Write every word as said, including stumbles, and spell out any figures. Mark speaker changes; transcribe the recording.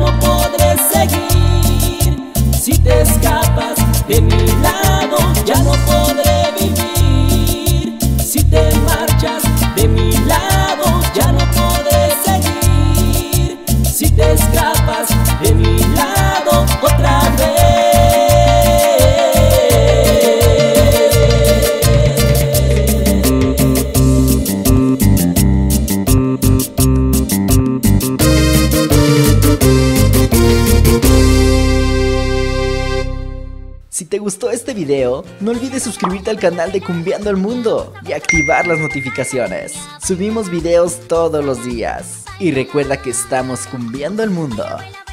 Speaker 1: no podré seguir. Si te escapas de mi lado, ya no podré vivir. Si te marchas de mi lado, ya no podré seguir. Si te escapas de mi lado otra vez.
Speaker 2: Si te gustó este video, no olvides suscribirte al canal de Cumbiando el Mundo y activar las notificaciones. Subimos videos todos los días. Y recuerda que estamos cumbiando el mundo.